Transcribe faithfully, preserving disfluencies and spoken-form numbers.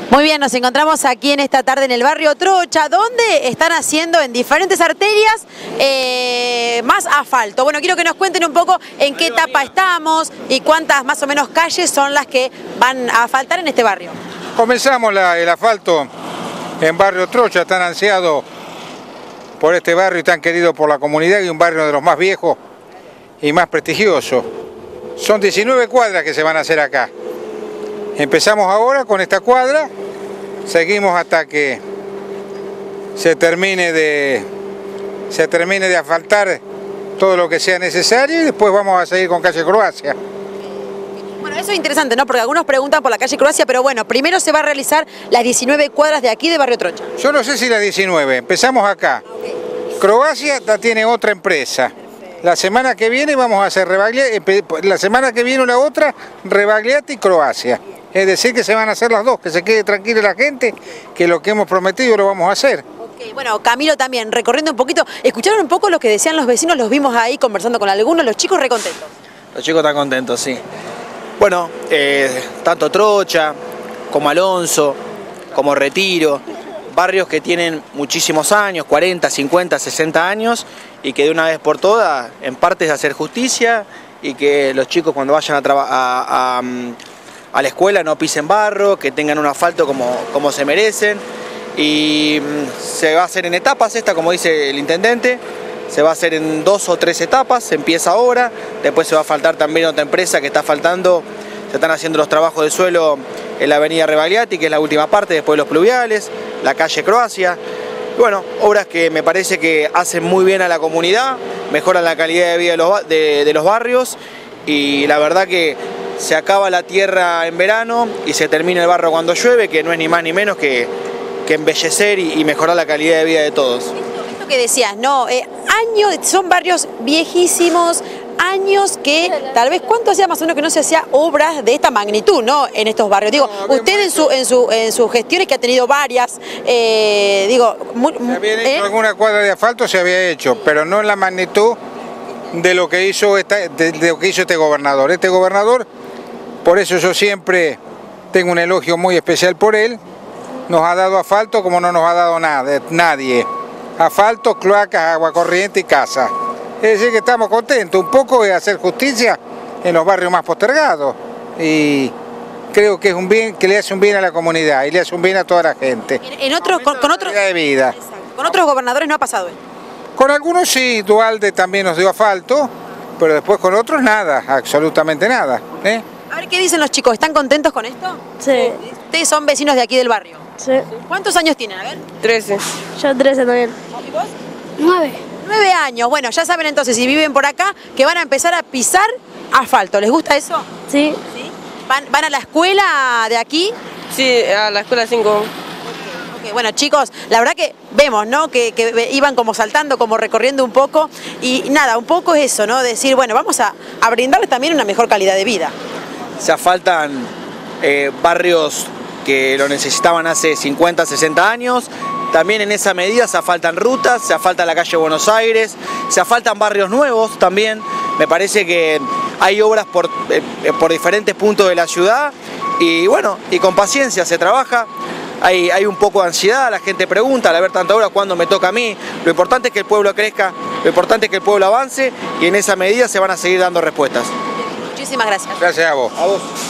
Muy bien, nos encontramos aquí en esta tarde en el barrio Trocha, donde están haciendo en diferentes arterias eh, más asfalto. Bueno, quiero que nos cuenten un poco en qué etapa estamos y cuántas más o menos calles son las que van a asfaltar en este barrio. Comenzamos la, el asfalto en barrio Trocha, tan ansiado por este barrio y tan querido por la comunidad, y un barrio de los más viejos y más prestigiosos. Son diecinueve cuadras que se van a hacer acá. Empezamos ahora con esta cuadra, seguimos hasta que se termine de, se termine de asfaltar todo lo que sea necesario, y después vamos a seguir con calle Croacia. Bueno, eso es interesante, ¿no? Porque algunos preguntan por la calle Croacia, pero bueno, primero se va a realizar las diecinueve cuadras de aquí de barrio Trocha. Yo no sé si las diecinueve, empezamos acá. Okay. Croacia la tiene otra empresa. La semana que viene vamos a hacer Rebagliati, la semana que viene la otra, Rebagliati y Croacia. Es decir, que se van a hacer las dos, que se quede tranquila la gente, que lo que hemos prometido lo vamos a hacer. Okay, bueno, Camilo también, recorriendo un poquito, escucharon un poco lo que decían los vecinos, los vimos ahí conversando con algunos, los chicos re contentos. Los chicos están contentos, sí. Bueno, eh, tanto Trocha, como Alonso, como Retiro, barrios que tienen muchísimos años, cuarenta, cincuenta, sesenta años, y que de una vez por todas, en parte es hacer justicia, y que los chicos cuando vayan a trabajar a, a a la escuela no pisen barro, que tengan un asfalto como, como se merecen, y se va a hacer en etapas esta, como dice el intendente, se va a hacer en dos o tres etapas, se empieza ahora, después se va a faltar también otra empresa que está faltando, se están haciendo los trabajos de suelo en la avenida Rebagliati, que es la última parte, después los pluviales, la calle Croacia, y bueno, obras que me parece que hacen muy bien a la comunidad, mejoran la calidad de vida de los, de, de los barrios, y la verdad que se acaba la tierra en verano y se termina el barro cuando llueve, que no es ni más ni menos que, que embellecer y, y mejorar la calidad de vida de todos. Esto, esto que decías, ¿no? Eh, años, son barrios viejísimos, años que tal vez, ¿cuánto hacía más o menos que no se hacía obras de esta magnitud, ¿no? En estos barrios. Digo, no, usted en, su, en, su, en sus gestiones, que ha tenido varias, eh, digo... Muy, se habían hecho ¿eh? alguna cuadra de asfalto, se había hecho, pero no en la magnitud de lo que hizo, esta, de, de lo que hizo este gobernador. Este gobernador, por eso yo siempre tengo un elogio muy especial por él, nos ha dado asfalto como no nos ha dado nada, nadie. Asfalto, cloacas, agua corriente y casa. Es decir que estamos contentos, un poco de hacer justicia en los barrios más postergados. Y creo que es un bien, que le hace un bien a la comunidad y le hace un bien a toda la gente. En, en otros, con, con otros de vida. Con otros gobernadores no ha pasado esto. Con algunos sí, Duhalde también nos dio asfalto, pero después con otros nada, absolutamente nada. ¿eh? A ver, ¿qué dicen los chicos? ¿Están contentos con esto? Sí. Ustedes son vecinos de aquí del barrio. Sí. ¿Cuántos años tienen? A ver. trece. Yo trece también. ¿Y vos? nueve. Nueve años. Bueno, ya saben entonces, si viven por acá, que van a empezar a pisar asfalto. ¿Les gusta eso? Sí. ¿Sí? ¿Van, van a la escuela de aquí? Sí, a la escuela cinco. Okay, bueno, chicos, la verdad que vemos, ¿no? Que, que iban como saltando, como recorriendo un poco. Y nada, un poco es eso, ¿no? Decir, bueno, vamos a, a brindarles también una mejor calidad de vida. Se asfaltan eh, barrios que lo necesitaban hace cincuenta, sesenta años. También en esa medida se asfaltan rutas, se asfalta la calle Buenos Aires, se asfaltan barrios nuevos también. Me parece que hay obras por, eh, por diferentes puntos de la ciudad y bueno, y con paciencia se trabaja. Hay, hay un poco de ansiedad, la gente pregunta al ver tanta obra, ¿cuándo me toca a mí? Lo importante es que el pueblo crezca, lo importante es que el pueblo avance y en esa medida se van a seguir dando respuestas. Muchísimas gracias. Gracias a vos. A vos.